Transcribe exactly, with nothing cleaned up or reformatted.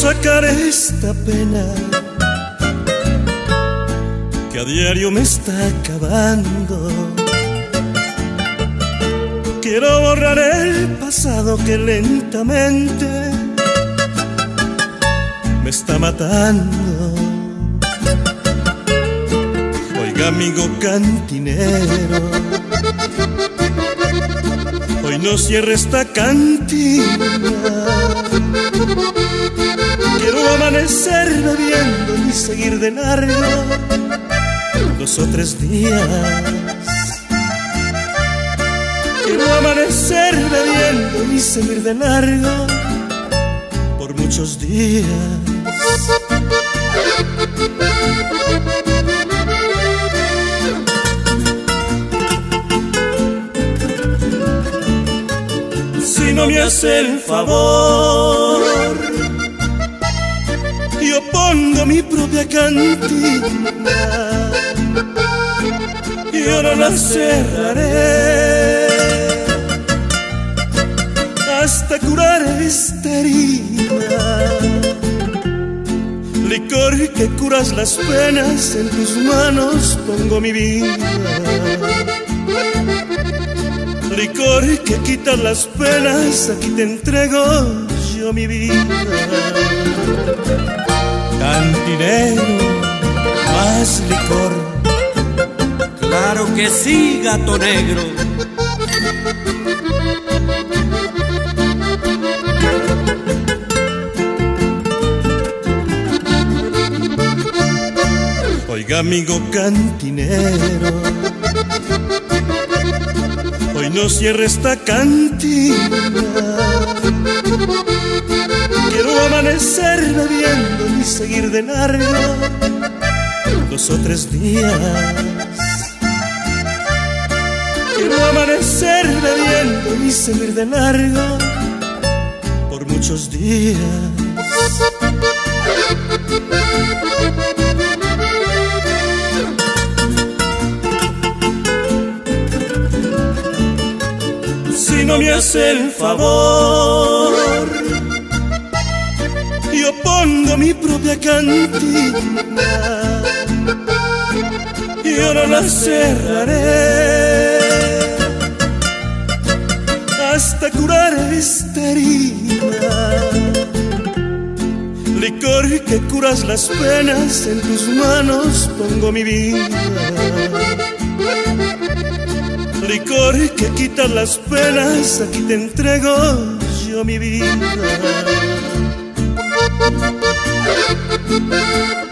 sacar esta pena que a diario me está acabando. Quiero borrar el pasado que lentamente me está matando. Oiga, amigo cantinero, hoy no cierre esta cantina. Quiero amanecer bebiendo y seguir de largo dos o tres días. Quiero amanecer bebiendo y seguir de largo por muchos días. Si no me hace el favor, yo pongo mi propia cantina, yo no la cerraré hasta curar esta herida. Licor que curas las penas, en tus manos pongo mi vida. Licor que quitas las penas, aquí te entrego yo mi vida. Cantinero, más licor. Claro que sí, gato negro. Oiga, amigo cantinero, hoy no cierre esta cantina. Quiero amanecer bebiendo y seguir de largo dos o tres días. Quiero amanecer bebiendo y seguir de largo por muchos días. Si no me hace el favor, yo pongo mi propia cantina, yo no la cerraré hasta curar esta herida. Licor que curas las penas, en tus manos pongo mi vida. Licor que quitas las penas, aquí te entrego yo mi vida.